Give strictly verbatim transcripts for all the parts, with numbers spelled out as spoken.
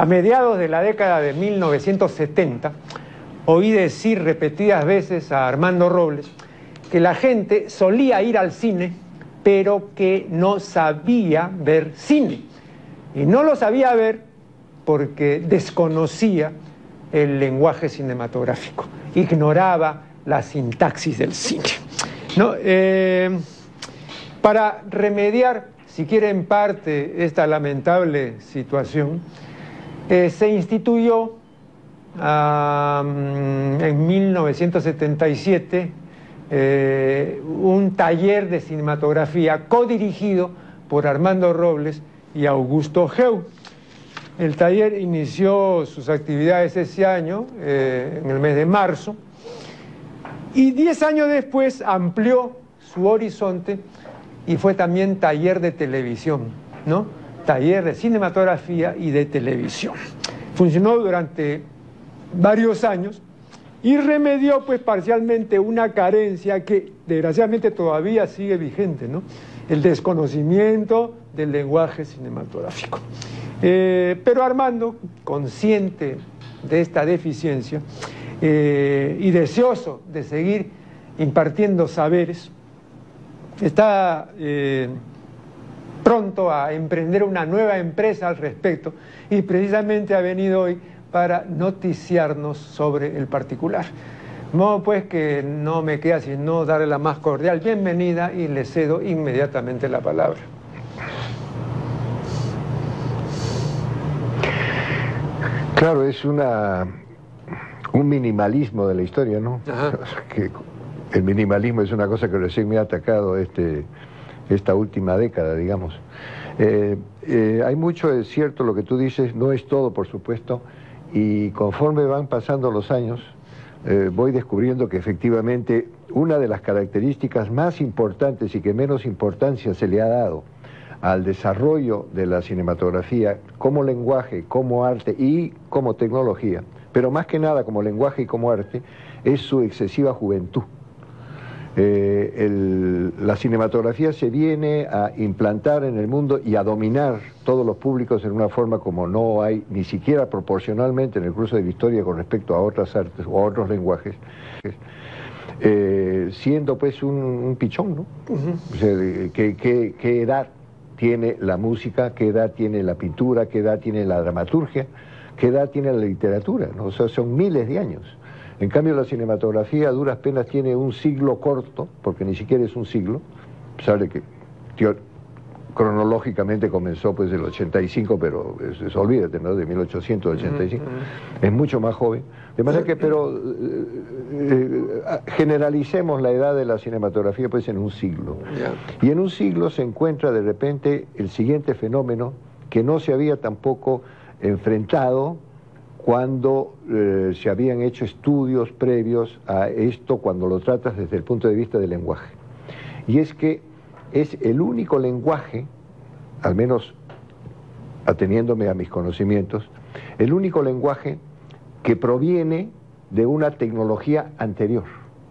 mediados de la década de mil novecientos setenta, oí decir repetidas veces a Armando Robles que la gente solía ir al cine, pero que no sabía ver cine. Y no lo sabía ver porque desconocía el lenguaje cinematográfico, ignoraba la sintaxis del cine. ¿No? Eh, para remediar, si quiere en parte, esta lamentable situación, eh, se instituyó uh, en mil novecientos setenta y siete eh, un taller de cinematografía codirigido por Armando Robles y Augusto Geu. El taller inició sus actividades ese año, eh, en el mes de marzo, y diez años después amplió su horizonte y fue también taller de televisión, ¿no? Taller de cinematografía y de televisión. Funcionó durante varios años y remedió pues parcialmente una carencia que desgraciadamente todavía sigue vigente, ¿no? El desconocimiento del lenguaje cinematográfico. Eh, pero Armando, consciente de esta deficiencia eh, y deseoso de seguir impartiendo saberes, está eh, pronto a emprender una nueva empresa al respecto y precisamente ha venido hoy para noticiarnos sobre el particular. De modo pues que no me queda sino darle la más cordial bienvenida y le cedo inmediatamente la palabra. Claro, es una un minimalismo de la historia, ¿no? Que el minimalismo es una cosa que recién me ha atacado este, esta última década, digamos. Eh, eh, hay mucho, es cierto lo que tú dices, no es todo, por supuesto, y conforme van pasando los años, eh, voy descubriendo que efectivamente una de las características más importantes y que menos importancia se le ha dado al desarrollo de la cinematografía como lenguaje, como arte y como tecnología, pero más que nada como lenguaje y como arte, es su excesiva juventud. Eh, el, la cinematografía se viene a implantar en el mundo y a dominar todos los públicos en una forma como no hay ni siquiera proporcionalmente en el curso de la historia con respecto a otras artes o a otros lenguajes, eh, siendo pues un, un pichón, ¿no? Uh-huh. O sea, ¿qué, qué, qué edad tiene la música, qué edad tiene la pintura, qué edad tiene la dramaturgia, qué edad tiene la literatura, ¿no? O sea, son miles de años. En cambio, la cinematografía a duras penas tiene un siglo corto, porque ni siquiera es un siglo, a pesar de que tío, cronológicamente comenzó pues el ochenta y cinco, pero es, es, olvídate, ¿no? De mil ochocientos ochenta y cinco, uh-huh. Es mucho más joven. De manera que, pero eh, eh, generalicemos la edad de la cinematografía pues en un siglo. Yeah. Y en un siglo se encuentra de repente el siguiente fenómeno que no se había tampoco enfrentado cuando eh, se habían hecho estudios previos a esto, cuando lo tratas desde el punto de vista del lenguaje. Y es que es el único lenguaje, al menos ateniéndome a mis conocimientos, el único lenguaje que proviene de una tecnología anterior.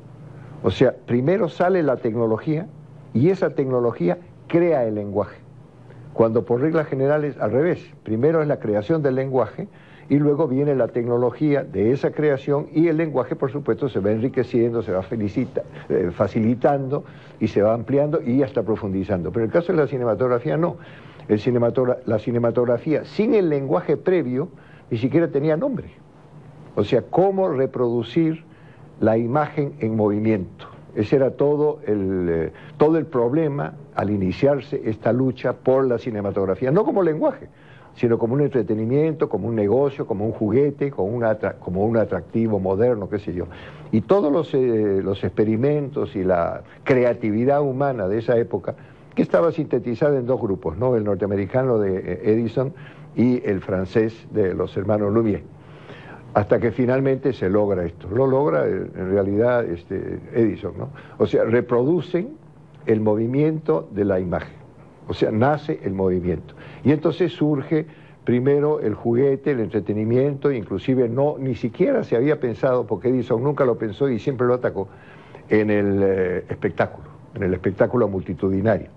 O sea, primero sale la tecnología y esa tecnología crea el lenguaje. Cuando por reglas generales al revés, primero es la creación del lenguaje y luego viene la tecnología de esa creación y el lenguaje, por supuesto, se va enriqueciendo, se va felicita, eh, facilitando y se va ampliando y hasta profundizando. Pero en el caso de la cinematografía no. El cinematogra la cinematografía sin el lenguaje previo ni siquiera tenía nombre. O sea, cómo reproducir la imagen en movimiento. Ese era todo el, eh, todo el problema al iniciarse esta lucha por la cinematografía, no como lenguaje, sino como un entretenimiento, como un negocio, como un juguete, como un, como un atractivo moderno, qué sé yo. Y todos los, eh, los experimentos y la creatividad humana de esa época, que estaba sintetizada en dos grupos, ¿no? El norteamericano de eh, Edison y el francés de los hermanos Lumière, hasta que finalmente se logra esto. Lo logra en realidad este, Edison, ¿no? O sea, reproducen el movimiento de la imagen. O sea, nace el movimiento. Y entonces surge primero el juguete, el entretenimiento, inclusive no, ni siquiera se había pensado, porque Edison nunca lo pensó y siempre lo atacó, en el eh, espectáculo, en el espectáculo multitudinario,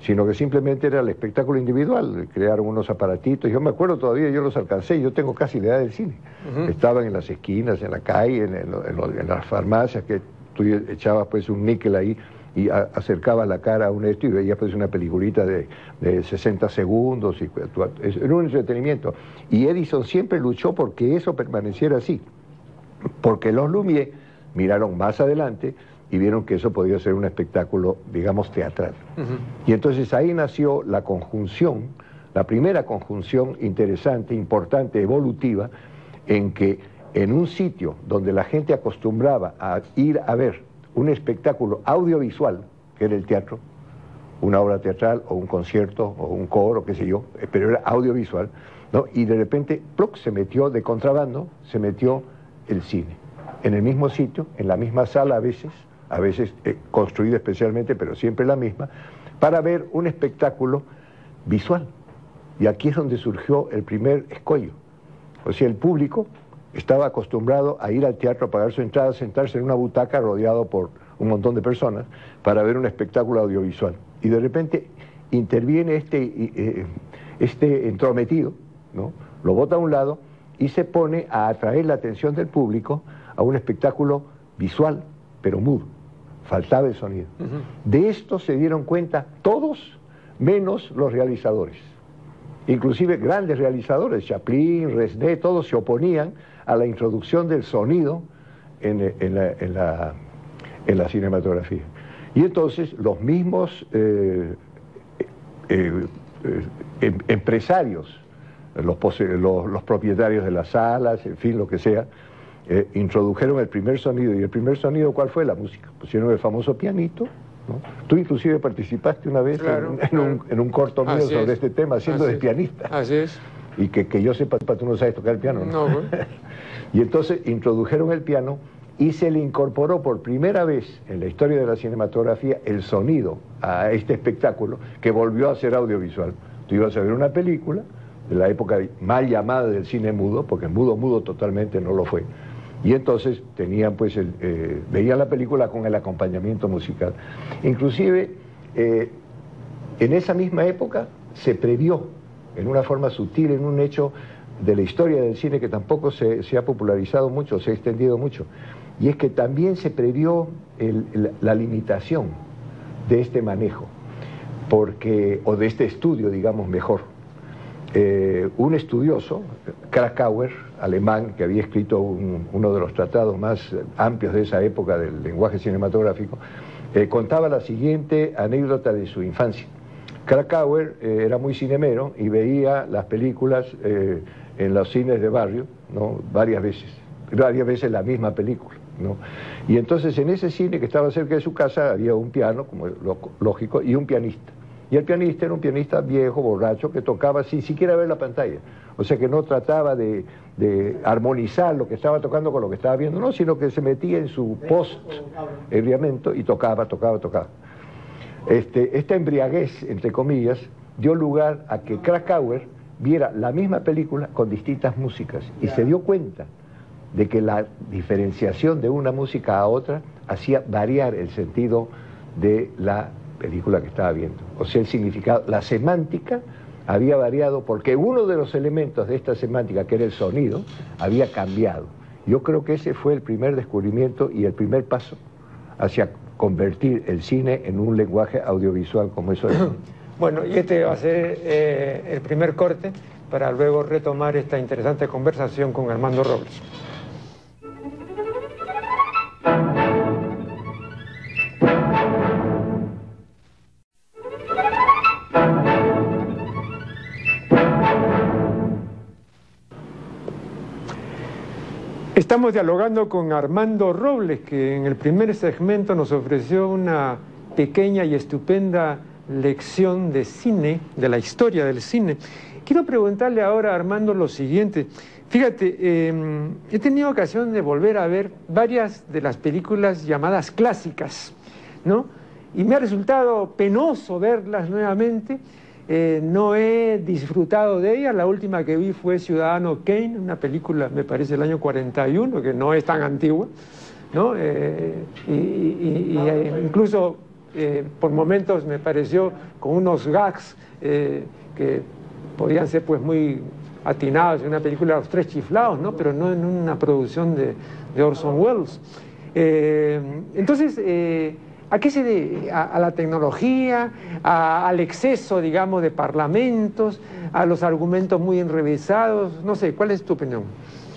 sino que simplemente era el espectáculo individual. Crearon unos aparatitos, yo me acuerdo todavía, yo los alcancé, yo tengo casi la edad del cine. Uh-huh. Estaban en las esquinas, en la calle, en, en, en, en las farmacias, que tú echabas pues un níquel ahí y a, acercabas la cara a un esto y veías pues una peliculita de, de sesenta segundos, y era un entretenimiento. Y Edison siempre luchó porque eso permaneciera así, porque los Lumière miraron más adelante y vieron que eso podía ser un espectáculo, digamos, teatral. Uh-huh. Y entonces ahí nació la conjunción, la primera conjunción interesante, importante, evolutiva, en que en un sitio donde la gente acostumbraba a ir a ver un espectáculo audiovisual, que era el teatro, una obra teatral o un concierto o un coro, qué sé yo, pero era audiovisual, ¿no? Y de repente, ¡pluc!, se metió de contrabando, se metió el cine. En el mismo sitio, en la misma sala a veces, a veces eh, construida especialmente, pero siempre la misma, para ver un espectáculo visual. Y aquí es donde surgió el primer escollo. O sea, el público estaba acostumbrado a ir al teatro, a pagar su entrada, sentarse en una butaca rodeado por un montón de personas para ver un espectáculo audiovisual. Y de repente interviene este, eh, este entrometido, ¿no? Lo bota a un lado y se pone a atraer la atención del público a un espectáculo visual, pero mudo. Faltaba el sonido. Uh-huh. De esto se dieron cuenta todos, menos los realizadores. Inclusive grandes realizadores, Chaplin, Resnais, todos se oponían a la introducción del sonido en, en, la, en, la, en la cinematografía. Y entonces los mismos eh, eh, eh, empresarios, los, los, los propietarios de las salas, en fin, lo que sea, eh, introdujeron el primer sonido. ¿Y el primer sonido cuál fue? La música. Pusieron el famoso pianito, ¿no? Tú inclusive participaste una vez claro, en, en, claro. un, en un corto mío sobre es. este tema, siendo de pianista. Así es. Y que, que yo sepa, tú no sabes tocar el piano, ¿no? No, bueno. Y entonces introdujeron el piano y se le incorporó por primera vez en la historia de la cinematografía el sonido a este espectáculo que volvió a ser audiovisual. Tú ibas a ver una película de la época mal llamada del cine mudo, porque mudo, mudo totalmente no lo fue. Y entonces tenían pues, el, eh, veían la película con el acompañamiento musical. Inclusive, eh, en esa misma época se previó, en una forma sutil, en un hecho de la historia del cine que tampoco se, se ha popularizado mucho, se ha extendido mucho, y es que también se previó el, el, la limitación de este manejo, porque, o de este estudio, digamos, mejor. Eh, un estudioso, Krakauer, alemán, que había escrito un, uno de los tratados más amplios de esa época del lenguaje cinematográfico, eh, contaba la siguiente anécdota de su infancia. Krakauer eh, era muy cinemero y veía las películas eh, en los cines de barrio, ¿no? varias veces, varias veces la misma película, ¿no? Y entonces en ese cine que estaba cerca de su casa había un piano, como lo, lógico, y un pianista. Y el pianista era un pianista viejo, borracho, que tocaba sin siquiera ver la pantalla. O sea que no trataba de, de armonizar lo que estaba tocando con lo que estaba viendo, no, sino que se metía en su post-ebriamiento y tocaba, tocaba, tocaba. Este, esta embriaguez, entre comillas, dio lugar a que Krakauer viera la misma película con distintas músicas y se dio cuenta de que la diferenciación de una música a otra hacía variar el sentido de la película que estaba viendo. O sea, el significado, la semántica había variado porque uno de los elementos de esta semántica, que era el sonido, había cambiado. Yo creo que ese fue el primer descubrimiento y el primer paso hacia convertir el cine en un lenguaje audiovisual como eso es. Bueno, y este va a ser eh, el primer corte para luego retomar esta interesante conversación con Armando Robles. Estamos dialogando con Armando Robles, que en el primer segmento nos ofreció una pequeña y estupenda lección de cine, de la historia del cine. Quiero preguntarle ahora a Armando lo siguiente. Fíjate, eh, he tenido ocasión de volver a ver varias de las películas llamadas clásicas, ¿no? Y me ha resultado penoso verlas nuevamente. Eh, no he disfrutado de ellas. La última que vi fue Ciudadano Kane, una película, me parece, del año cuarenta y uno, que no es tan antigua, ¿no? Eh, y, y, y incluso eh, por momentos me pareció con unos gags eh, que podían ser pues muy atinados en una película de Los Tres Chiflados, ¿no? Pero no en una producción de, de Orson Welles. Eh, entonces, eh, ¿a qué se debe? ¿A, a la tecnología? A, ¿Al exceso, digamos, de parlamentos? ¿A los argumentos muy enrevesados? No sé, ¿cuál es tu opinión?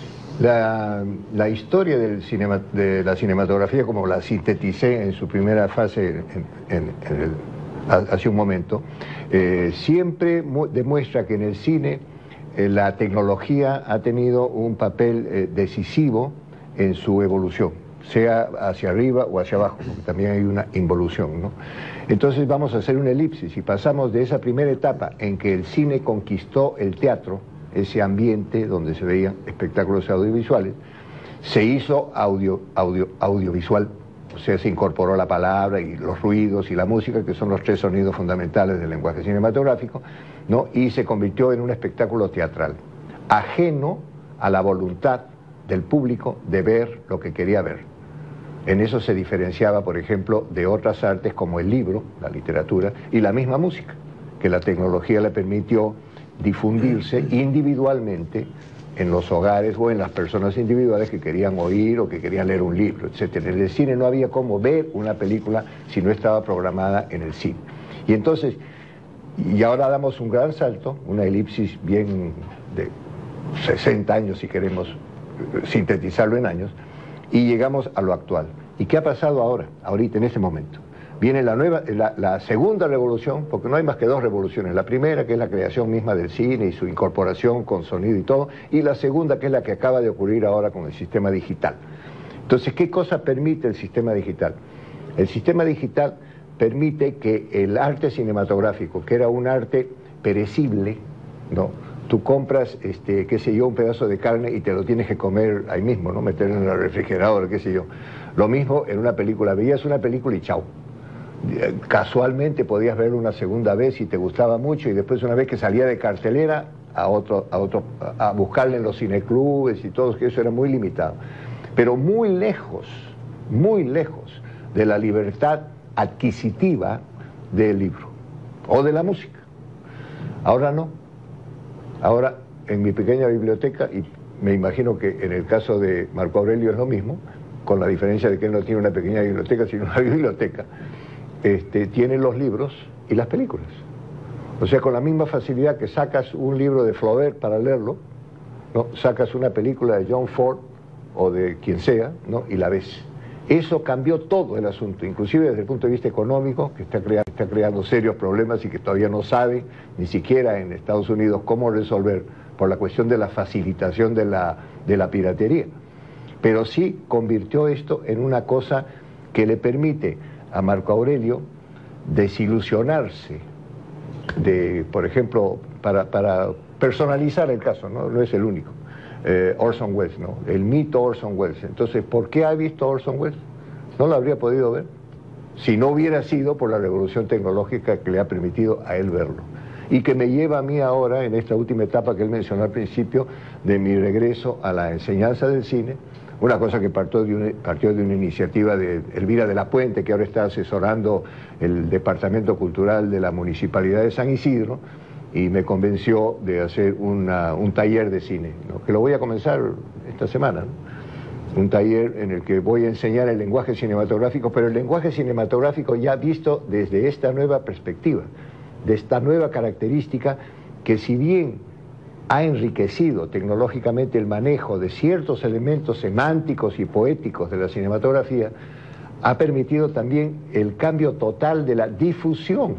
La, la historia del cinema, de la cinematografía, como la sinteticé en su primera fase en, en, en el, hace un momento, eh, siempre demuestra que en el cine eh, la tecnología ha tenido un papel eh, decisivo en su evolución, sea hacia arriba o hacia abajo, porque también hay una involución, ¿no? Entonces vamos a hacer una elipsis y pasamos de esa primera etapa en que el cine conquistó el teatro, ese ambiente donde se veían espectáculos audiovisuales, se hizo audio, audio, audiovisual, o sea, se incorporó la palabra y los ruidos y la música, que son los tres sonidos fundamentales del lenguaje cinematográfico, ¿no? Y se convirtió en un espectáculo teatral, ajeno a la voluntad del público de ver lo que quería ver. En eso se diferenciaba, por ejemplo, de otras artes como el libro, la literatura, y la misma música, que la tecnología le permitió difundirse individualmente en los hogares o en las personas individuales que querían oír o que querían leer un libro, etcétera. En el cine no había cómo ver una película si no estaba programada en el cine. Y entonces, y ahora damos un gran salto, una elipsis bien de sesenta años si queremos sintetizarlo en años, y llegamos a lo actual. ¿Y qué ha pasado ahora, ahorita, en este momento? Viene la, nueva, la, la segunda revolución, porque no hay más que dos revoluciones. La primera, que es la creación misma del cine y su incorporación con sonido y todo, y la segunda, que es la que acaba de ocurrir ahora con el sistema digital. Entonces, ¿qué cosa permite el sistema digital? El sistema digital permite que el arte cinematográfico, que era un arte perecible, ¿no? Tú compras, este, qué sé yo, un pedazo de carne y te lo tienes que comer ahí mismo, ¿no? Meterlo en el refrigerador, qué sé yo. Lo mismo en una película. Veías una película y chau. Casualmente podías verlo una segunda vez y te gustaba mucho, y después una vez que salía de cartelera a otro, a otro, a buscarle en los cineclubes y todo, que eso era muy limitado. Pero muy lejos, muy lejos de la libertad adquisitiva del libro o de la música. Ahora no. Ahora, en mi pequeña biblioteca, y me imagino que en el caso de Marco Aurelio es lo mismo, con la diferencia de que él no tiene una pequeña biblioteca, sino una biblioteca, Este, tiene los libros y las películas. O sea, con la misma facilidad que sacas un libro de Flaubert para leerlo, ¿no? Sacas una película de John Ford o de quien sea, ¿no? Y la ves. Eso cambió todo el asunto, inclusive desde el punto de vista económico, que está, crea está creando serios problemas y que todavía no sabe ni siquiera en Estados Unidos cómo resolver por la cuestión de la facilitación de la, de la piratería. Pero sí convirtió esto en una cosa que le permite a Marco Aurelio desilusionarse de, por ejemplo, para, para personalizar el caso, ¿no? No es el único, eh, Orson Welles, ¿no? El mito Orson Welles. Entonces, ¿por qué ha visto Orson Welles? No lo habría podido ver si no hubiera sido por la revolución tecnológica que le ha permitido a él verlo. Y que me lleva a mí ahora, en esta última etapa que él mencionó al principio, de mi regreso a la enseñanza del cine, una cosa que partió de una, partió de una iniciativa de Elvira de la Puente, que ahora está asesorando el Departamento Cultural de la Municipalidad de San Isidro, y me convenció de hacer una, un taller de cine, ¿no? Que lo voy a comenzar esta semana, ¿no? Un taller en el que voy a enseñar el lenguaje cinematográfico, pero el lenguaje cinematográfico ya visto desde esta nueva perspectiva, de esta nueva característica que, si bien ha enriquecido tecnológicamente el manejo de ciertos elementos semánticos y poéticos de la cinematografía, ha permitido también el cambio total de la difusión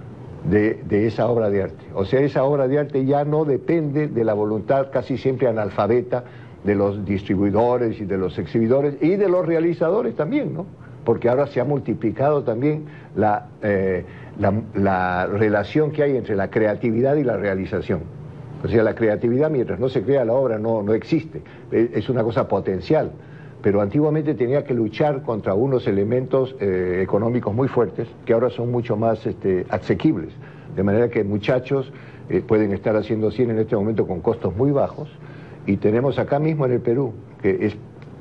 de, de esa obra de arte. O sea, esa obra de arte ya no depende de la voluntad casi siempre analfabeta de los distribuidores y de los exhibidores y de los realizadores también, ¿no? Porque ahora se ha multiplicado también la, eh, la, la relación que hay entre la creatividad y la realización. O sea, la creatividad, mientras no se crea la obra, no, no existe. Es una cosa potencial. Pero antiguamente tenía que luchar contra unos elementos eh, económicos muy fuertes, que ahora son mucho más este, asequibles. De manera que muchachos eh, pueden estar haciendo cine en este momento con costos muy bajos. Y tenemos acá mismo en el Perú, que es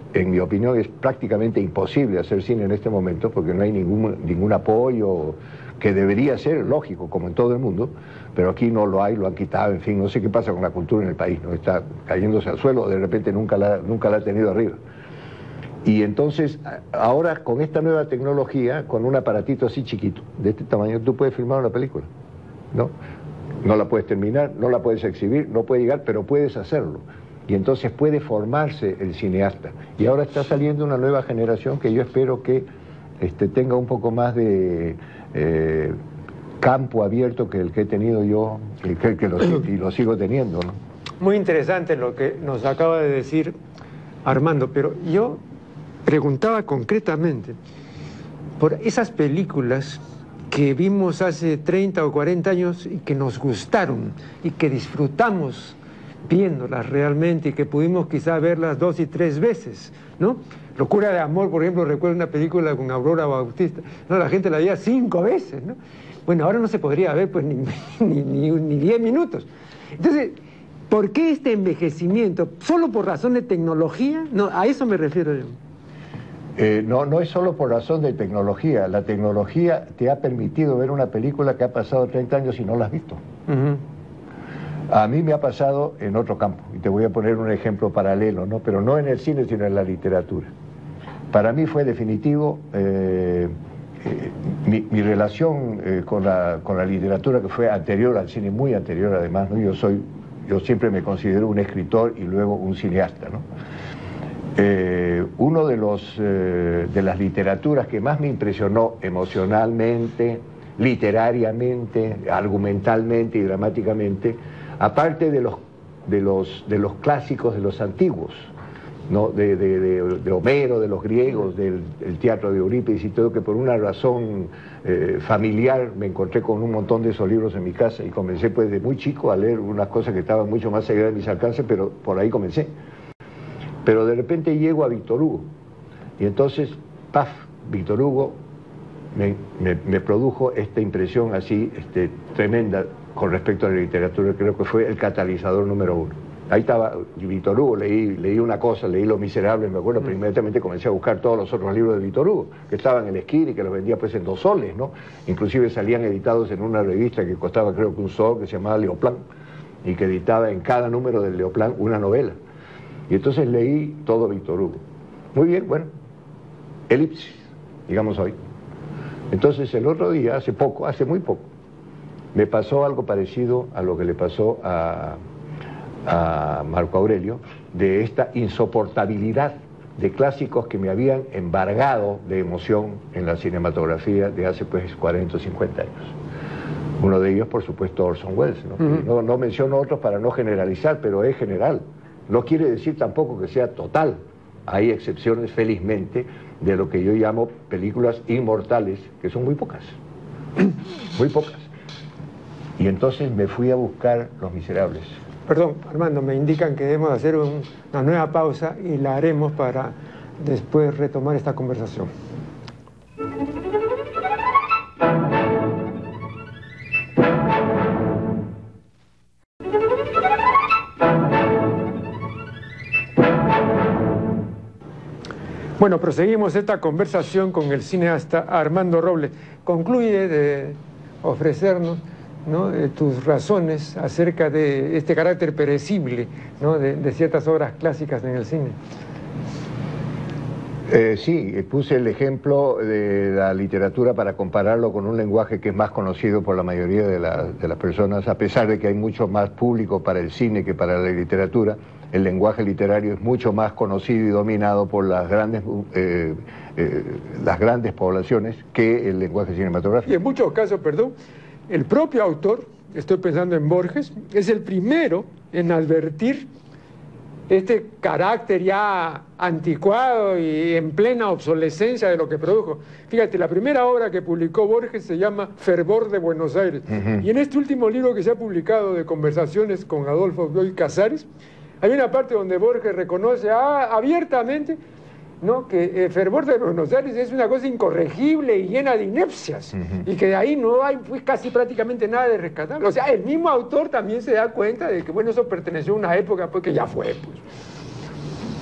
en mi opinión, es prácticamente imposible hacer cine en este momento porque no hay ningún, ningún apoyo que debería ser lógico, como en todo el mundo, pero aquí no lo hay, lo han quitado, en fin, no sé qué pasa con la cultura en el país, ¿no? Está cayéndose al suelo, de repente nunca la, nunca la ha tenido arriba. Y entonces, ahora con esta nueva tecnología, con un aparatito así chiquito, de este tamaño, tú puedes filmar una película, ¿no? No la puedes terminar, no la puedes exhibir, no puede llegar, pero puedes hacerlo. Y entonces puede formarse el cineasta. Y ahora está saliendo una nueva generación que yo espero que este, tenga un poco más de eh, campo abierto que el que he tenido yo, que, que, que lo, y lo sigo teniendo, ¿no? Muy interesante lo que nos acaba de decir Armando, pero yo preguntaba concretamente por esas películas que vimos hace treinta o cuarenta años y que nos gustaron y que disfrutamos viéndolas realmente y que pudimos quizá verlas dos y tres veces, ¿no? Locura de amor, por ejemplo, recuerdo una película con Aurora Bautista, ¿no? La gente la veía cinco veces, ¿no? Bueno, ahora no se podría ver pues ni, ni, ni, ni diez minutos. Entonces, ¿por qué este envejecimiento? ¿Solo por razón de tecnología? No, a eso me refiero yo. Eh, no, no es solo por razón de tecnología. La tecnología te ha permitido ver una película que ha pasado treinta años y no la has visto. Uh-huh. A mí me ha pasado en otro campo, y te voy a poner un ejemplo paralelo, ¿no? Pero no en el cine, sino en la literatura. Para mí fue definitivo eh, eh, mi, mi relación eh, con, la, con la literatura, que fue anterior al cine, muy anterior además, ¿no? Yo soy, yo siempre me considero un escritor y luego un cineasta, ¿no? Eh, uno de los eh, de las literaturas que más me impresionó emocionalmente, literariamente, argumentalmente y dramáticamente, aparte de los de los de los clásicos, de los antiguos, ¿no? de, de, de, de Homero, de los griegos, del, del teatro de Eurípides y todo, que por una razón eh, familiar me encontré con un montón de esos libros en mi casa y comencé pues de muy chico a leer unas cosas que estaban mucho más allá de mis alcances, pero por ahí comencé. Pero de repente llego a Víctor Hugo, y entonces, paf, Víctor Hugo me, me, me produjo esta impresión así este, tremenda con respecto a la literatura. Creo que fue el catalizador número uno. Ahí estaba Víctor Hugo, leí, leí una cosa, leí Los Miserables, me acuerdo, pero inmediatamente comencé a buscar todos los otros libros de Víctor Hugo, que estaban en el esquina y que los vendía pues en dos soles, ¿no? Inclusive salían editados en una revista que costaba creo que un sol, que se llamaba Leoplan, y que editaba en cada número del Leoplan una novela. Y entonces leí todo Víctor Hugo. Muy bien, bueno, elipsis, digamos hoy. Entonces el otro día, hace poco, hace muy poco, me pasó algo parecido a lo que le pasó a, a Marco Aurelio, de esta insoportabilidad de clásicos que me habían embargado de emoción en la cinematografía de hace pues cuarenta o cincuenta años. Uno de ellos, por supuesto, Orson Welles, ¿no? Uh-huh. no, no menciono otros para no generalizar, pero es general. No quiere decir tampoco que sea total. Hay excepciones, felizmente, de lo que yo llamo películas inmortales, que son muy pocas. Muy pocas. Y entonces me fui a buscar Los Miserables. Perdón, Armando, me indican que debemos hacer un, una nueva pausa y la haremos para después retomar esta conversación. Bueno, proseguimos esta conversación con el cineasta Armando Robles. Concluye de ofrecernos, ¿no?, de tus razones acerca de este carácter perecible, ¿no?, de, de ciertas obras clásicas en el cine. Eh, sí, puse el ejemplo de la literatura para compararlo con un lenguaje que es más conocido por la mayoría de, la, de las personas, a pesar de que hay mucho más público para el cine que para la literatura. El lenguaje literario es mucho más conocido y dominado por las grandes, eh, eh, las grandes poblaciones que el lenguaje cinematográfico. Y en muchos casos, perdón, el propio autor, estoy pensando en Borges, es el primero en advertir este carácter ya anticuado y en plena obsolescencia de lo que produjo. Fíjate, la primera obra que publicó Borges se llama Fervor de Buenos Aires. Uh-huh. Y en este último libro que se ha publicado de conversaciones con Adolfo Bioy Casares, hay una parte donde Borges reconoce ah, abiertamente, ¿no?, que eh, Fervor de Buenos Aires es una cosa incorregible y llena de inepcias, uh-huh. y que de ahí no hay pues, casi prácticamente nada de rescatable. O sea, el mismo autor también se da cuenta de que, bueno, eso perteneció a una época pues, que ya fue. Pues.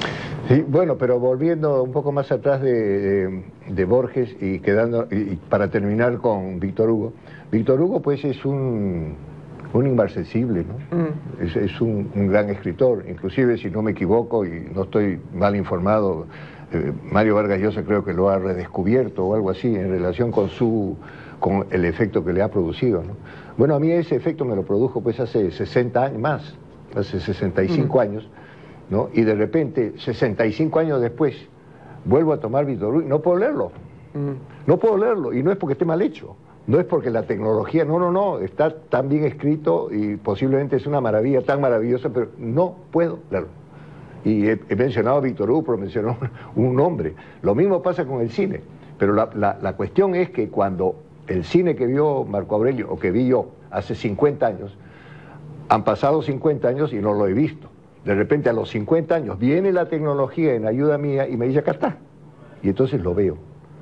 Sí, bueno, pero volviendo un poco más atrás de, de, de Borges y quedando y, y para terminar con Víctor Hugo. Víctor Hugo pues es un, un inmarcesible, ¿no? Mm. Es, es un, un gran escritor, inclusive si no me equivoco y no estoy mal informado, eh, Mario Vargas Llosa creo que lo ha redescubierto o algo así en relación con su con el efecto que le ha producido, ¿no? Bueno, a mí ese efecto me lo produjo pues hace sesenta años más, hace sesenta y cinco mm. años. ¿No? Y de repente, sesenta y cinco años después, vuelvo a tomar Víctor Hugo y no puedo leerlo. Mm. No puedo leerlo, y no es porque esté mal hecho, no es porque la tecnología, no, no, no, está tan bien escrito y posiblemente es una maravilla, tan maravillosa, pero no puedo leerlo. Y he, he mencionado a Víctor Hugo, pero mencionó un nombre. Lo mismo pasa con el cine, pero la, la, la cuestión es que cuando el cine que vio Marco Aurelio, o que vi yo hace cincuenta años, han pasado cincuenta años y no lo he visto. De repente a los cincuenta años viene la tecnología en ayuda mía y me dice acá está. Y entonces lo veo.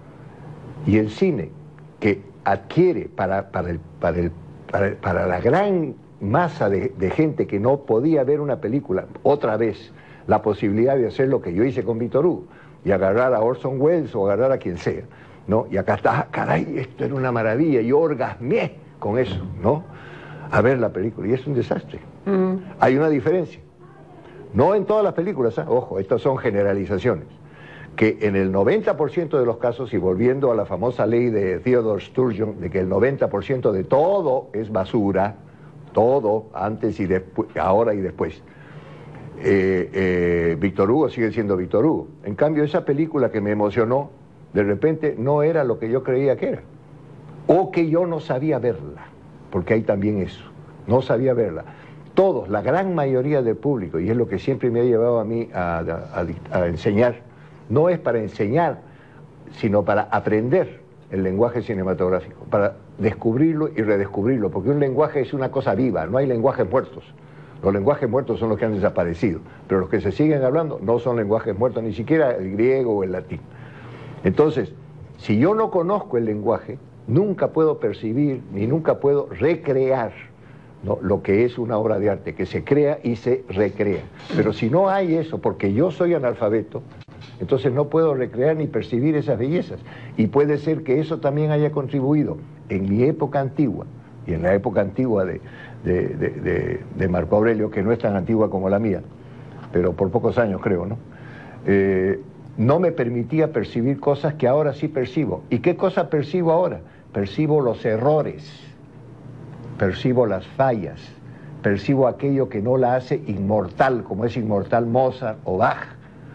Y el cine que adquiere para, para, el, para, el, para, para la gran masa de, de gente que no podía ver una película, otra vez, la posibilidad de hacer lo que yo hice con Víctor Hugo, y agarrar a Orson Welles o agarrar a quien sea, ¿no? Y acá está, caray, esto era una maravilla, yo orgasmeé con eso, ¿no? A ver la película, y es un desastre. Mm. Hay una diferencia. No en todas las películas, ¿eh? Ojo, estas son generalizaciones, que en el noventa por ciento de los casos, y volviendo a la famosa ley de Theodore Sturgeon, de que el noventa por ciento de todo es basura, todo, antes y después, ahora y después, eh, eh, Víctor Hugo sigue siendo Víctor Hugo. En cambio, esa película que me emocionó, de repente no era lo que yo creía que era, o que yo no sabía verla, porque hay también eso, no sabía verla. Todos, la gran mayoría del público, y es lo que siempre me ha llevado a mí a, a, a enseñar, no es para enseñar, sino para aprender el lenguaje cinematográfico, para descubrirlo y redescubrirlo, porque un lenguaje es una cosa viva, no hay lenguajes muertos. Los lenguajes muertos son los que han desaparecido, pero los que se siguen hablando no son lenguajes muertos, ni siquiera el griego o el latín. Entonces, si yo no conozco el lenguaje, nunca puedo percibir, ni nunca puedo recrear, ¿no?, lo que es una obra de arte, que se crea y se recrea. Pero si no hay eso, porque yo soy analfabeto, entonces no puedo recrear ni percibir esas bellezas. Y puede ser que eso también haya contribuido en mi época antigua, y en la época antigua de, de, de, de, de Marco Aurelio, que no es tan antigua como la mía, pero por pocos años creo, ¿no? Eh, no me permitía percibir cosas que ahora sí percibo. ¿Y qué cosa percibo ahora? Percibo los errores, percibo las fallas, percibo aquello que no la hace inmortal, como es inmortal Mozart o Bach,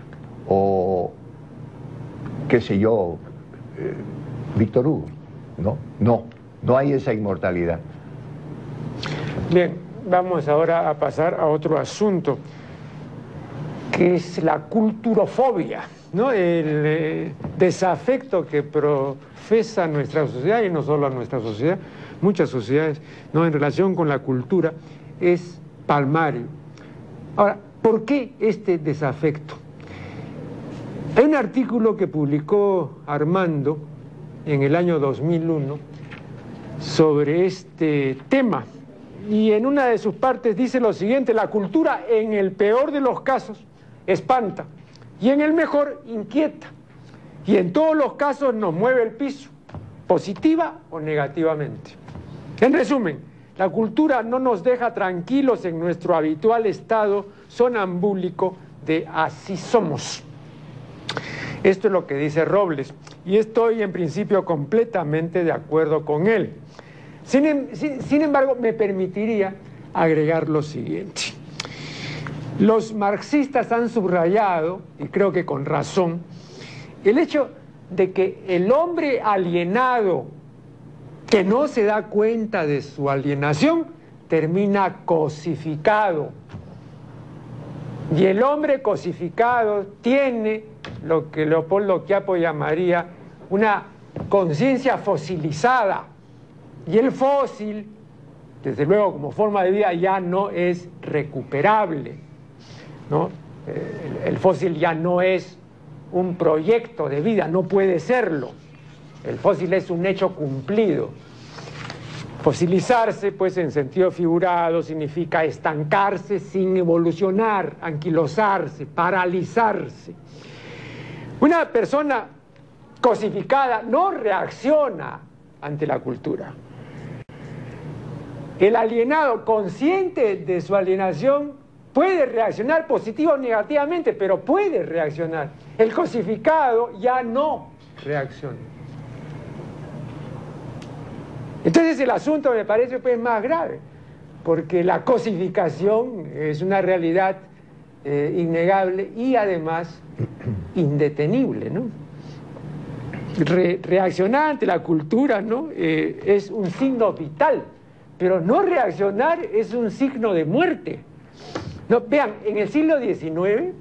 o qué sé yo, eh, Víctor Hugo. No, no, no hay esa inmortalidad. Bien, vamos ahora a pasar a otro asunto, que es la culturofobia, ¿no? El eh, desafecto que profesa nuestra sociedad, y no solo a nuestra sociedad, muchas sociedades, ¿no?, en relación con la cultura, es palmario. Ahora, ¿por qué este desafecto? Hay un artículo que publicó Armando en el año dos mil uno sobre este tema, y en una de sus partes dice lo siguiente: la cultura en el peor de los casos espanta, y en el mejor inquieta, y en todos los casos nos mueve el piso, positiva o negativamente. En resumen, la cultura no nos deja tranquilos en nuestro habitual estado sonambúlico de así somos. Esto es lo que dice Robles, y estoy en principio completamente de acuerdo con él. Sin, sin, sin embargo, me permitiría agregar lo siguiente. Los marxistas han subrayado, y creo que con razón, el hecho de que el hombre alienado, que no se da cuenta de su alienación, termina cosificado. Y el hombre cosificado tiene lo que Leopoldo Quiapo llamaría una conciencia fosilizada. Y el fósil, desde luego como forma de vida, ya no es recuperable, ¿no? El, el fósil ya no es un proyecto de vida, no puede serlo. El fósil es un hecho cumplido. Fosilizarse, pues en sentido figurado, significa estancarse sin evolucionar, anquilosarse, paralizarse. Una persona cosificada no reacciona ante la cultura. El alienado, consciente de su alienación, puede reaccionar positivo o negativamente, pero puede reaccionar. El cosificado ya no reacciona. Entonces el asunto me parece pues más grave, porque la cosificación es una realidad eh, innegable y además indetenible, ¿no? Re, reaccionar ante la cultura, ¿no? Eh, es un signo vital, pero no reaccionar es un signo de muerte. No, vean, en el siglo diecinueve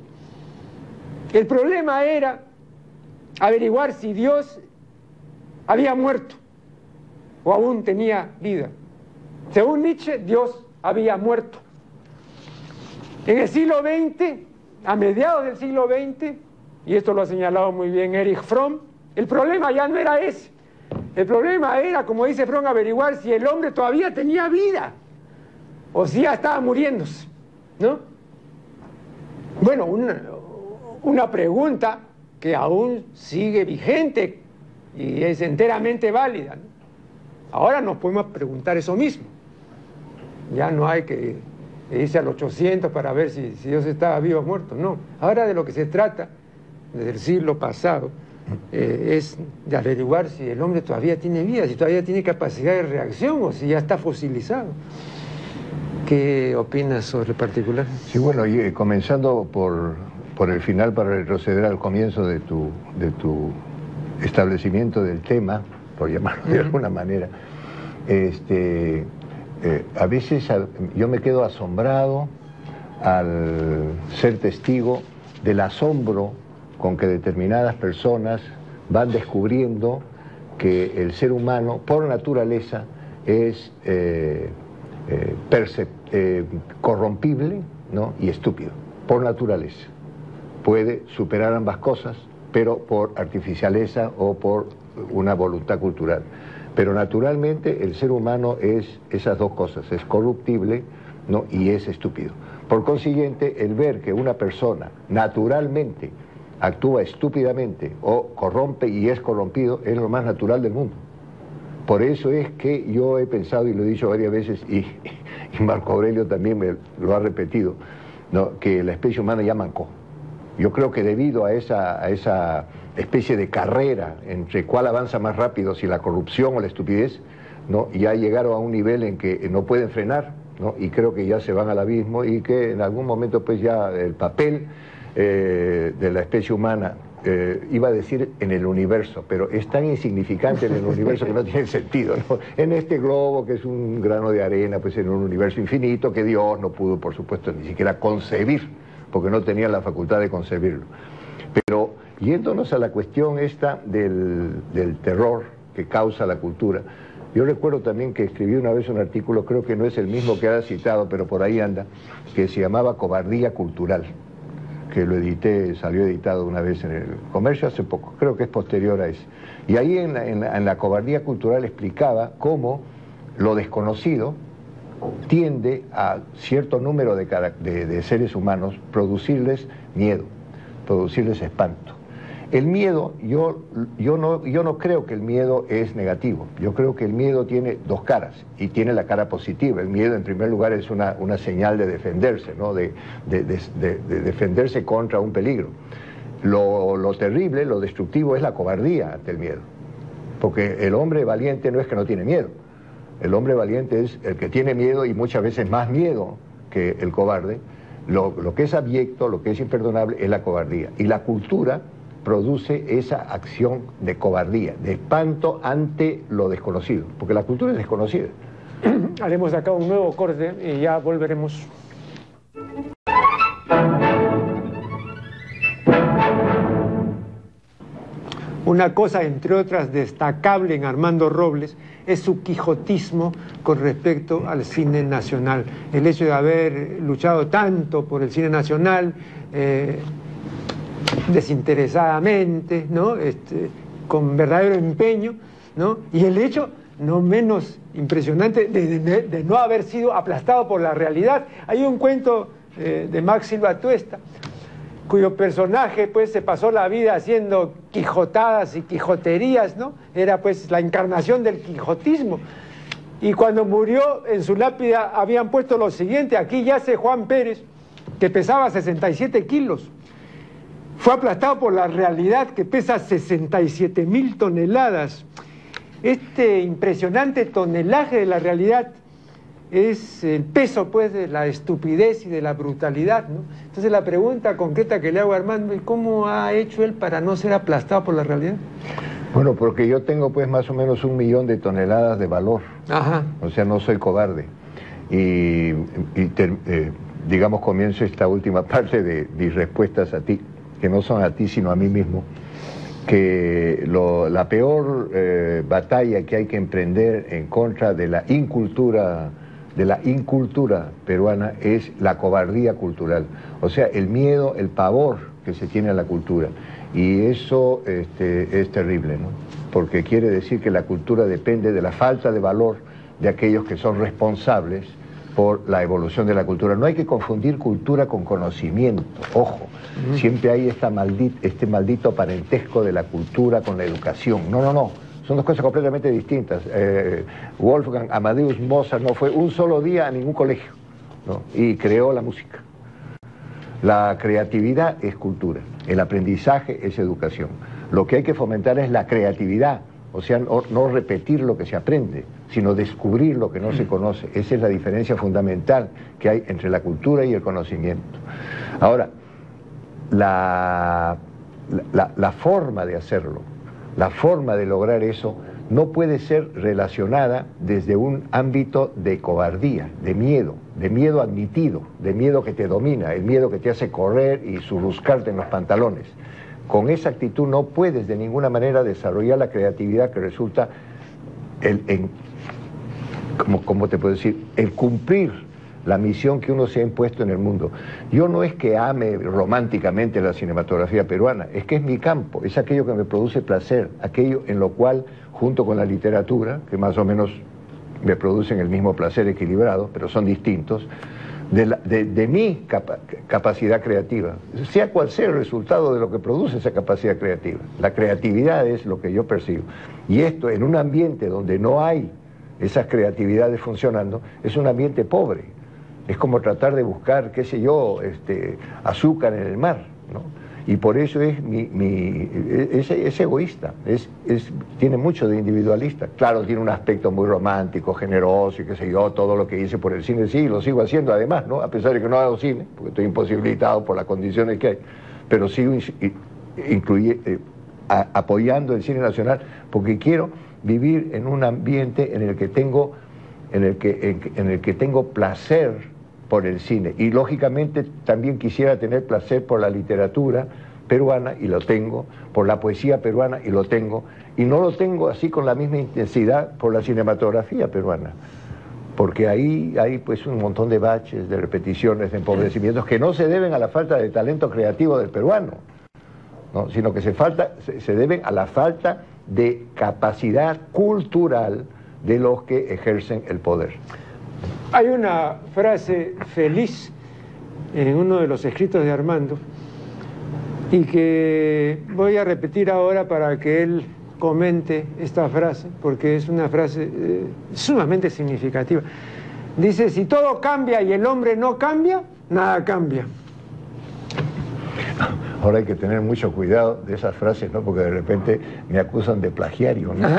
el problema era averiguar si Dios había muerto o aún tenía vida. Según Nietzsche, Dios había muerto. En el siglo veinte, a mediados del siglo veinte, y esto lo ha señalado muy bien Erich Fromm, el problema ya no era ese. El problema era, como dice Fromm, averiguar si el hombre todavía tenía vida o si ya estaba muriéndose, ¿no? Bueno, una, una pregunta que aún sigue vigente y es enteramente válida, ¿no? Ahora nos podemos preguntar eso mismo. Ya no hay que irse al ochocientos para ver si, si Dios estaba vivo o muerto, no. Ahora de lo que se trata, desde el siglo pasado, eh, es de averiguar si el hombre todavía tiene vida, si todavía tiene capacidad de reacción o si ya está fosilizado. ¿Qué opinas sobre el particular? Sí, bueno, y, eh, comenzando por, por el final para retroceder al comienzo de tu, de tu establecimiento del tema, por llamarlo de alguna manera, este, eh, a veces a, yo me quedo asombrado al ser testigo del asombro con que determinadas personas van descubriendo que el ser humano, por naturaleza, es eh, eh, percep eh, corrompible, ¿no? Y estúpido, por naturaleza. Puede superar ambas cosas, pero por artificialeza o por una voluntad cultural. Pero naturalmente el ser humano es esas dos cosas, es corruptible, ¿no? Y es estúpido. Por consiguiente, el ver que una persona naturalmente actúa estúpidamente o corrompe y es corrompido es lo más natural del mundo. Por eso es que yo he pensado, y lo he dicho varias veces, y, y Marco Aurelio también me lo ha repetido, ¿no? Que la especie humana ya mancó. Yo creo que debido a esa, a esa especie de carrera entre cuál avanza más rápido, si la corrupción o la estupidez, ¿no? Ya llegaron a un nivel en que no pueden frenar, ¿no? Y creo que ya se van al abismo y que en algún momento pues ya el papel eh, de la especie humana, eh, iba a decir en el universo, pero es tan insignificante en el universo que no tiene sentido, ¿no? En este globo que es un grano de arena, pues en un universo infinito que Dios no pudo, por supuesto, ni siquiera concebir, porque no tenía la facultad de concebirlo. Pero yéndonos a la cuestión esta del, del terror que causa la cultura, yo recuerdo también que escribí una vez un artículo, creo que no es el mismo que ha citado, pero por ahí anda, que se llamaba Cobardía Cultural, que lo edité, salió editado una vez en el Comercio hace poco, creo que es posterior a ese. Y ahí en la, en la, en la Cobardía Cultural explicaba cómo lo desconocido tiende a cierto número de, de, de seres humanos producirles miedo, producirles espanto. El miedo, yo, yo, no, yo no creo que el miedo es negativo, yo creo que el miedo tiene dos caras y tiene la cara positiva. El miedo en primer lugar es una, una señal de defenderse, ¿no? de, de, de, de, de defenderse contra un peligro. Lo, lo terrible, lo destructivo es la cobardía ante el miedo, porque el hombre valiente no es que no tiene miedo. El hombre valiente es el que tiene miedo y muchas veces más miedo que el cobarde. Lo, lo que es abyecto, lo que es imperdonable es la cobardía. Y la cultura produce esa acción de cobardía, de espanto ante lo desconocido, porque la cultura es desconocida. Haremos acá un nuevo corte y ya volveremos. Una cosa, entre otras, destacable en Armando Robles es su quijotismo con respecto al cine nacional. El hecho de haber luchado tanto por el cine nacional, eh, desinteresadamente, ¿no? Este, con verdadero empeño, ¿no? Y el hecho no menos impresionante de, de, de no haber sido aplastado por la realidad. Hay un cuento eh, de Max Silva Tuesta, cuyo personaje pues se pasó la vida haciendo quijotadas y quijoterías, ¿no? Era pues la encarnación del quijotismo. Y cuando murió, en su lápida habían puesto lo siguiente: aquí yace Juan Pérez, que pesaba sesenta y siete kilos. Fue aplastado por la realidad, que pesa sesenta y siete mil toneladas. Este impresionante tonelaje de la realidad es el peso pues de la estupidez y de la brutalidad, ¿no? Entonces la pregunta concreta que le hago a Armando es: ¿cómo ha hecho él para no ser aplastado por la realidad? Bueno, porque yo tengo pues más o menos un millón de toneladas de valor. Ajá. O sea, no soy cobarde. Y, y ter, eh, digamos, comienzo esta última parte de mis respuestas a ti, que no son a ti sino a mí mismo, que lo, la peor eh, batalla que hay que emprender en contra de la incultura, de la incultura peruana es la cobardía cultural. O sea, el miedo, el pavor que se tiene a la cultura. Y eso este, es terrible, ¿no? Porque quiere decir que la cultura depende de la falta de valor de aquellos que son responsables por la evolución de la cultura. No hay que confundir cultura con conocimiento, ojo. Uh-huh. Siempre hay esta maldit, este maldito parentesco de la cultura con la educación. No, no, no, son dos cosas completamente distintas. Eh, Wolfgang Amadeus Mozart no fue un solo día a ningún colegio, ¿no? Y creó la música. La creatividad es cultura, el aprendizaje es educación. Lo que hay que fomentar es la creatividad, o sea, no, no repetir lo que se aprende, sino descubrir lo que no se conoce. Esa es la diferencia fundamental que hay entre la cultura y el conocimiento. Ahora, la, la, la forma de hacerlo, la forma de lograr eso, no puede ser relacionada desde un ámbito de cobardía, de miedo, de miedo admitido, de miedo que te domina, el miedo que te hace correr y surruscarte en los pantalones. Con esa actitud no puedes de ninguna manera desarrollar la creatividad que resulta el, en, como, como te puedo decir, el cumplir la misión que uno se ha impuesto en el mundo. Yo no es que ame románticamente la cinematografía peruana, es que es mi campo, es aquello que me produce placer, aquello en lo cual, junto con la literatura, que más o menos me producen el mismo placer equilibrado, pero son distintos, de, la, de, de mi capa, capacidad creativa, sea cual sea el resultado de lo que produce esa capacidad creativa. La creatividad es lo que yo percibo. Y esto, en un ambiente donde no hay esas creatividades funcionando, es un ambiente pobre. Es como tratar de buscar, qué sé yo, este, azúcar en el mar, ¿no? Y por eso es, mi, mi, es, es egoísta, es, es, tiene mucho de individualista. Claro, tiene un aspecto muy romántico, generoso y qué sé yo, todo lo que hice por el cine, sí, lo sigo haciendo además, ¿no? A pesar de que no hago cine, porque estoy imposibilitado por las condiciones que hay, pero sigo incluye, eh, a, apoyando el cine nacional porque quiero vivir en un ambiente en el que tengo, en el que, en, en el que tengo placer por el cine, y lógicamente también quisiera tener placer por la literatura peruana, y lo tengo, por la poesía peruana, y lo tengo, y no lo tengo así con la misma intensidad por la cinematografía peruana, porque ahí hay pues un montón de baches, de repeticiones, de empobrecimientos, que no se deben a la falta de talento creativo del peruano, ¿no? Sino que se, falta, se, se deben a la falta de capacidad cultural de los que ejercen el poder. Hay una frase feliz en uno de los escritos de Armando y que voy a repetir ahora para que él comente esta frase, porque es una frase eh, sumamente significativa. Dice: si todo cambia y el hombre no cambia, nada cambia. Ahora hay que tener mucho cuidado de esas frases, ¿no? Porque de repente me acusan de plagiario, ¿no?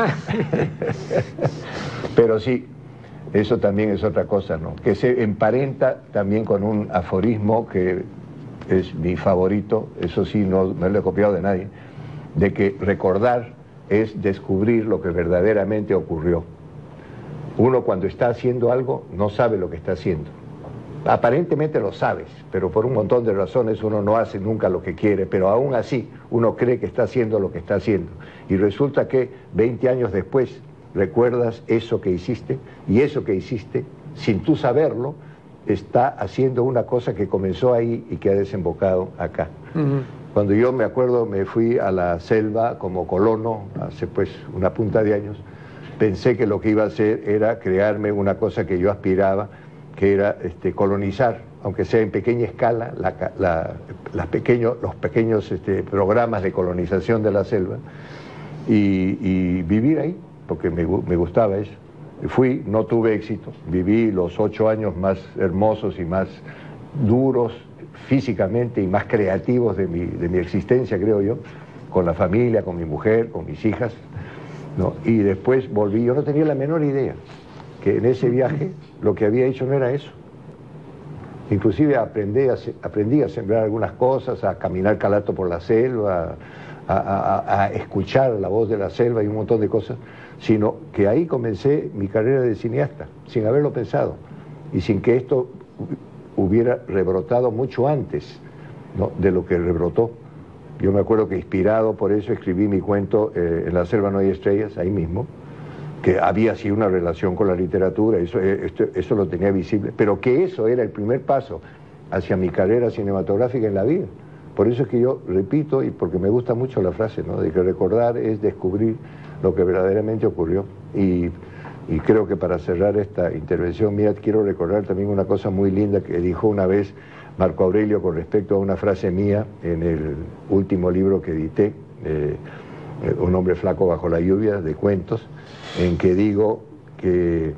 Pero sí, eso también es otra cosa, ¿no? Que se emparenta también con un aforismo que es mi favorito, eso sí, no, no lo he copiado de nadie, de que recordar es descubrir lo que verdaderamente ocurrió. Uno cuando está haciendo algo no sabe lo que está haciendo. Aparentemente lo sabes, pero por un montón de razones uno no hace nunca lo que quiere, pero aún así uno cree que está haciendo lo que está haciendo. Y resulta que veinte años después recuerdas eso que hiciste, y eso que hiciste, sin tú saberlo, está haciendo una cosa que comenzó ahí y que ha desembocado acá. Uh-huh. Cuando yo me acuerdo, me fui a la selva como colono, hace pues una punta de años, pensé que lo que iba a hacer era crearme una cosa que yo aspiraba, que era este, colonizar, aunque sea en pequeña escala, la, la, las pequeños, los pequeños este, programas de colonización de la selva y, y vivir ahí, porque me, me gustaba eso. Fui, no tuve éxito, viví los ocho años más hermosos y más duros físicamente y más creativos de mi, de mi existencia, creo yo, con la familia, con mi mujer, con mis hijas, ¿no? Y después volví, yo no tenía la menor idea que en ese viaje lo que había hecho no era eso. Inclusive aprendí a, aprendí a sembrar algunas cosas, a caminar calato por la selva, a, a, a escuchar la voz de la selva y un montón de cosas, sino que ahí comencé mi carrera de cineasta, sin haberlo pensado, y sin que esto hubiera rebrotado mucho antes, ¿no?, de lo que rebrotó. Yo me acuerdo que inspirado por eso escribí mi cuento eh, En la selva no hay estrellas, ahí mismo, que había sí una relación con la literatura, eso, esto, eso lo tenía visible, pero que eso era el primer paso hacia mi carrera cinematográfica en la vida. Por eso es que yo repito, y porque me gusta mucho la frase, ¿no?, de que recordar es descubrir lo que verdaderamente ocurrió. Y, y creo que para cerrar esta intervención mía, quiero recordar también una cosa muy linda que dijo una vez Marco Aurelio con respecto a una frase mía en el último libro que edité, eh, Un hombre flaco bajo la lluvia, de cuentos, en que digo que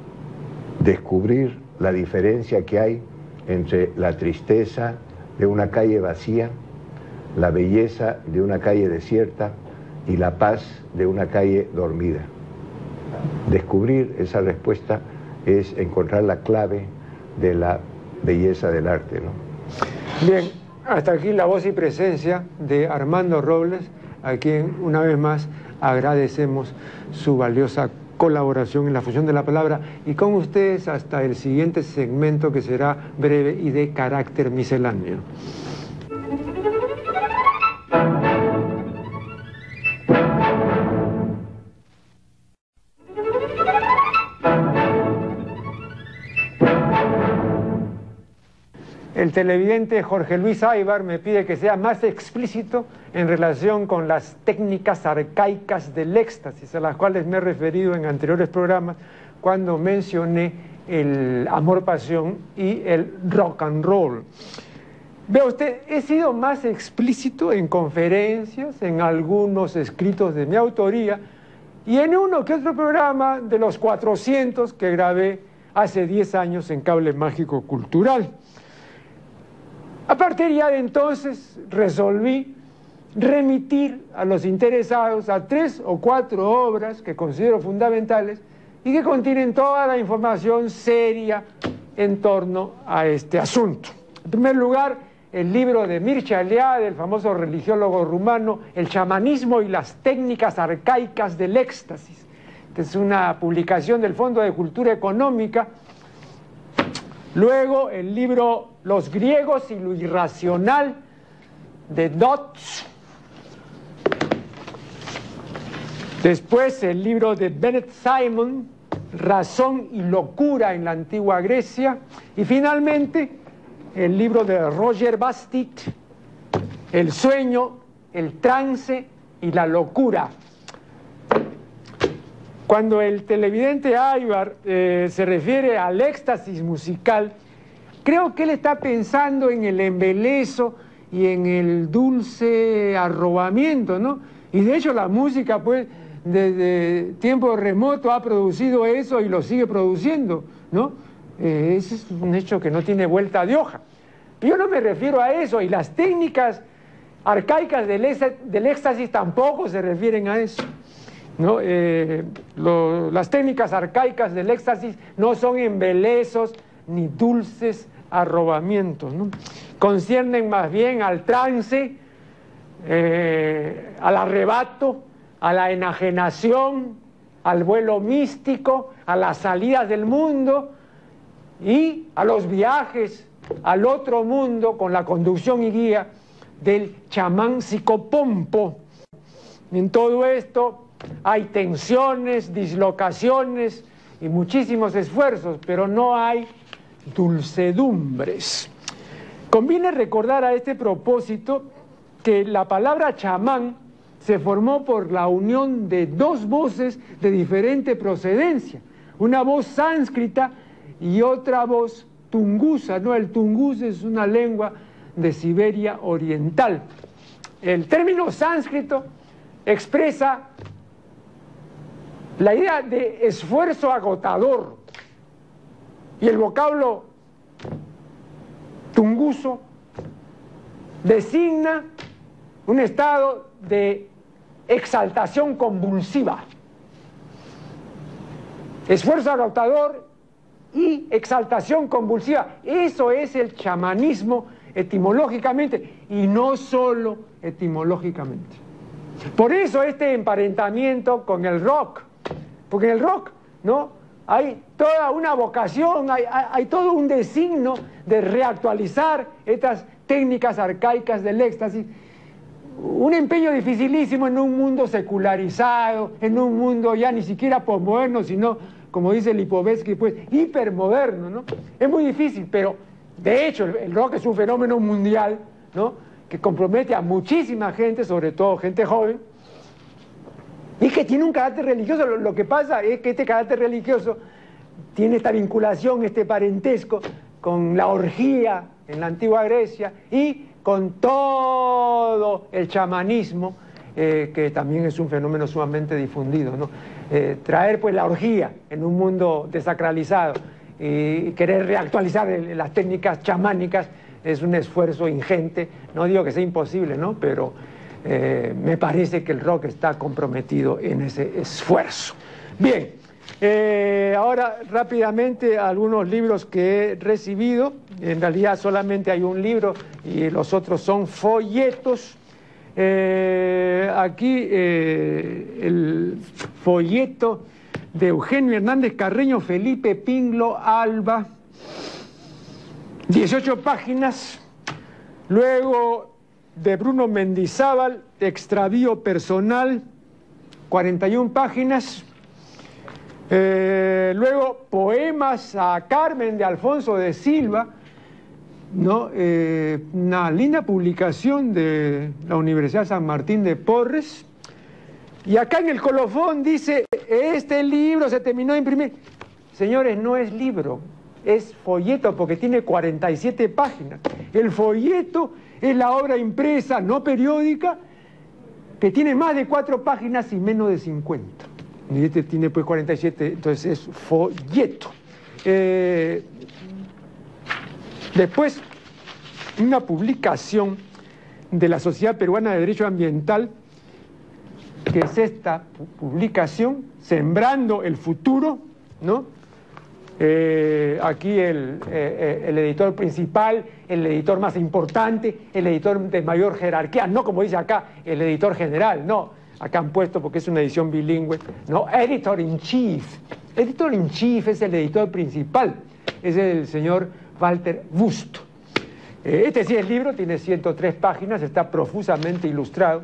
descubrir la diferencia que hay entre la tristeza de una calle vacía, la belleza de una calle desierta y la paz de una calle dormida. Descubrir esa respuesta es encontrar la clave de la belleza del arte, ¿no? Bien, hasta aquí la voz y presencia de Armando Robles, a quien una vez más agradecemos su valiosa colaboración en la fusión de la palabra, y con ustedes hasta el siguiente segmento, que será breve y de carácter misceláneo. El televidente Jorge Luis Aybar me pide que sea más explícito en relación con las técnicas arcaicas del éxtasis, a las cuales me he referido en anteriores programas cuando mencioné el amor-pasión y el rock and roll. Vea usted, he sido más explícito en conferencias, en algunos escritos de mi autoría y en uno que otro programa de los cuatrocientos que grabé hace diez años en Cable Mágico Cultural. A partir ya de entonces resolví remitir a los interesados a tres o cuatro obras que considero fundamentales y que contienen toda la información seria en torno a este asunto. En primer lugar, el libro de Mircea Eliade, el famoso religiólogo rumano, El chamanismo y las técnicas arcaicas del éxtasis, que es una publicación del Fondo de Cultura Económica. Luego el libro Los griegos y lo irracional, de Dodds. Después el libro de Bennett Simon, Razón y locura en la antigua Grecia. Y finalmente el libro de Roger Bastit, El sueño, el trance y la locura. Cuando el televidente Aybar eh, se refiere al éxtasis musical, creo que él está pensando en el embelezo y en el dulce arrobamiento, ¿no? Y de hecho la música, pues, desde tiempo remoto ha producido eso y lo sigue produciendo, ¿no? Eh, ese es un hecho que no tiene vuelta de hoja. Yo no me refiero a eso, y las técnicas arcaicas del, del éxtasis tampoco se refieren a eso, ¿no? Eh, lo, las técnicas arcaicas del éxtasis no son embelezos ni dulces arrobamientos, ¿no? Conciernen más bien al trance, eh, al arrebato, a la enajenación, al vuelo místico, a las salidas del mundo y a los viajes al otro mundo con la conducción y guía del chamán psicopompo. En todo esto hay tensiones, dislocaciones y muchísimos esfuerzos, pero no hay dulcedumbres. Conviene recordar a este propósito que la palabra chamán se formó por la unión de dos voces de diferente procedencia, una voz sánscrita y otra voz tungusa, ¿no? El tungús es una lengua de Siberia oriental. El término sánscrito expresa la idea de esfuerzo agotador y el vocablo tunguso designa un estado de exaltación convulsiva. Esfuerzo agotador y exaltación convulsiva. Eso es el chamanismo etimológicamente, y no solo etimológicamente. Por eso este emparentamiento con el rock, porque en el rock, ¿no?, hay toda una vocación, hay, hay, hay todo un designo de reactualizar estas técnicas arcaicas del éxtasis. Un empeño dificilísimo en un mundo secularizado, en un mundo ya ni siquiera posmoderno, sino, como dice Lipovetsky, pues hipermoderno, ¿no? Es muy difícil, pero de hecho el, el rock es un fenómeno mundial, ¿no?, que compromete a muchísima gente, sobre todo gente joven, y que tiene un carácter religioso. Lo, lo que pasa es que este carácter religioso tiene esta vinculación, este parentesco con la orgía en la antigua Grecia y con todo el chamanismo, eh, que también es un fenómeno sumamente difundido, ¿no? Eh, traer pues la orgía en un mundo desacralizado y querer reactualizar el, las técnicas chamánicas es un esfuerzo ingente. No digo que sea imposible, ¿no?, pero eh, me parece que el rock está comprometido en ese esfuerzo. Bien, eh, ahora rápidamente algunos libros que he recibido. En realidad solamente hay un libro y los otros son folletos. Eh, aquí eh, el folleto de Eugenio Hernández Carreño, Felipe Pinglo Alba, dieciocho páginas. Luego de Bruno Mendizábal, Extravío Personal, cuarenta y una páginas. Eh, luego Poemas a Carmen de Alfonso de Silva, ¿no? Eh, una linda publicación de la Universidad San Martín de Porres. Y acá en el colofón dice: este libro se terminó de imprimir. Señores, no es libro, es folleto, porque tiene cuarenta y siete páginas. El folleto es la obra impresa, no periódica, que tiene más de cuatro páginas y menos de cincuenta. Y este tiene pues cuarenta y siete, entonces es folleto. Eh, después, una publicación de la Sociedad Peruana de Derecho Ambiental, que es esta publicación, Sembrando el Futuro, ¿no? Eh, aquí el, eh, el editor principal, el editor más importante, el editor de mayor jerarquía, no como dice acá el editor general, no, acá han puesto, porque es una edición bilingüe, no, editor in chief. Editor in chief es el editor principal, es el señor Walter Busto. Eh, este sí es el libro, tiene ciento tres páginas, está profusamente ilustrado.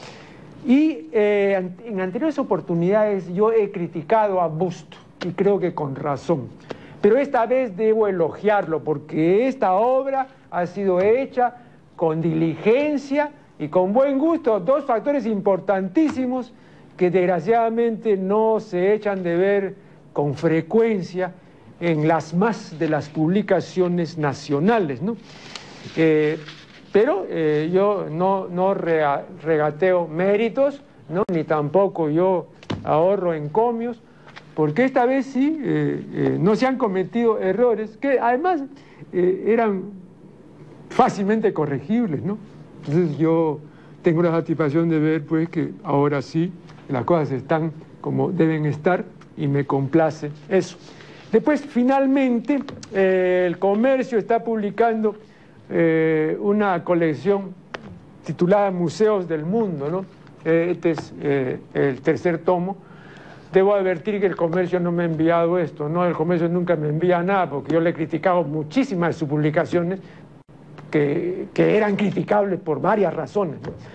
Y eh, en anteriores oportunidades yo he criticado a Busto, y creo que con razón, pero esta vez debo elogiarlo, porque esta obra ha sido hecha con diligencia y con buen gusto, dos factores importantísimos que desgraciadamente no se echan de ver con frecuencia en las más de las publicaciones nacionales, ¿no? Eh, pero eh, yo no, no regateo méritos, ¿no?, ni tampoco yo ahorro encomios, porque esta vez sí eh, eh, no se han cometido errores que además eh, eran fácilmente corregibles, ¿no? Entonces yo tengo la satisfacción de ver pues que ahora sí las cosas están como deben estar y me complace eso. Después finalmente eh, el Comercio está publicando eh, una colección titulada Museos del Mundo, ¿no? Eh, este es eh, el tercer tomo. Debo advertir que el Comercio no me ha enviado esto, ¿no? El Comercio nunca me envía nada, porque yo le he criticado muchísimas de sus publicaciones que, que eran criticables por varias razones, ¿no?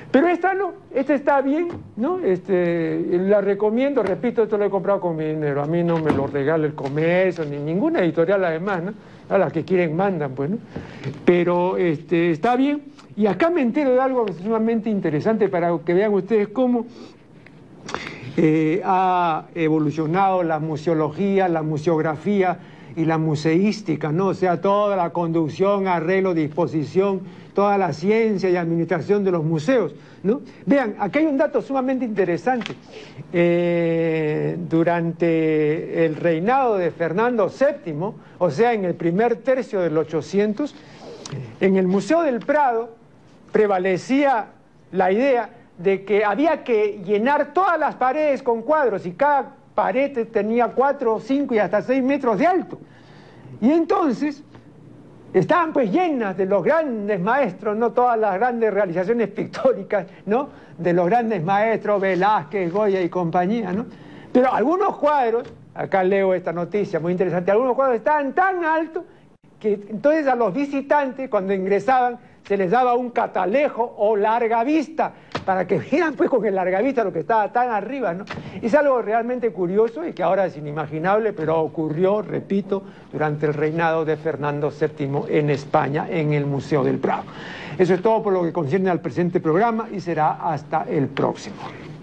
Pero esta no, esta está bien, ¿no? Este, la recomiendo, repito, esto lo he comprado con mi dinero, a mí no me lo regala el comercio, ni ninguna editorial además, ¿no? A las que quieren mandan, pues, ¿no? Pero este, está bien, y acá me entero de algo sumamente interesante para que vean ustedes cómo eh, ha evolucionado la museología, la museografía y la museística, ¿no? O sea, toda la conducción, arreglo, disposición, toda la ciencia y administración de los museos, ¿no? Vean, aquí hay un dato sumamente interesante. Eh, durante el reinado de Fernando séptimo, o sea, en el primer tercio del ochocientos, en el Museo del Prado prevalecía la idea de que había que llenar todas las paredes con cuadros y cada pared tenía cuatro, cinco y hasta seis metros de alto. Y entonces estaban pues llenas de los grandes maestros, no todas las grandes realizaciones pictóricas, ¿no? De los grandes maestros, Velázquez, Goya y compañía, ¿no? Pero algunos cuadros, acá leo esta noticia muy interesante, algunos cuadros estaban tan altos que entonces a los visitantes cuando ingresaban se les daba un catalejo o larga vista, para que vieran pues con el larga vista lo que estaba tan arriba, ¿no? Es algo realmente curioso y que ahora es inimaginable, pero ocurrió, repito, durante el reinado de Fernando séptimo en España, en el Museo del Prado. Eso es todo por lo que concierne al presente programa y será hasta el próximo.